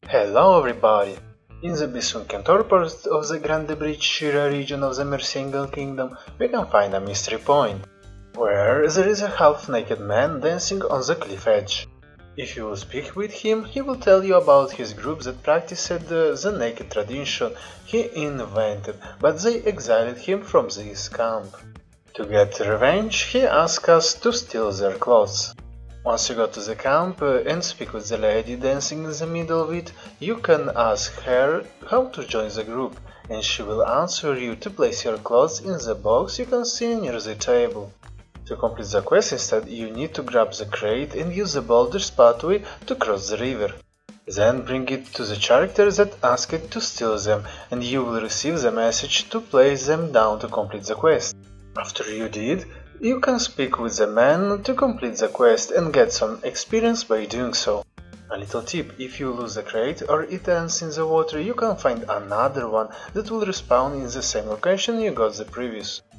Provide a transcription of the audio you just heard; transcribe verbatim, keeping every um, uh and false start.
Hello everybody! In the sunken port of the Grantebridgescire region of the Mercingal Kingdom, we can find a mystery point, where there is a half-naked man dancing on the cliff edge. If you will speak with him, he will tell you about his group that practiced the, the naked tradition he invented, but they exiled him from this camp. To get revenge, he asked us to steal their clothes. Once you go to the camp uh, and speak with the lady dancing in the middle of it, you can ask her how to join the group, and she will answer you to place your clothes in the box you can see near the table. To complete the quest instead, you need to grab the crate and use the boulder's pathway to cross the river. Then bring it to the character that asked it to steal them, and you will receive the message to place them down to complete the quest. After you did, you can speak with the man to complete the quest and get some experience by doing so. A little tip: if you lose the crate or it ends in the water, you can find another one that will respawn in the same location you got the previous.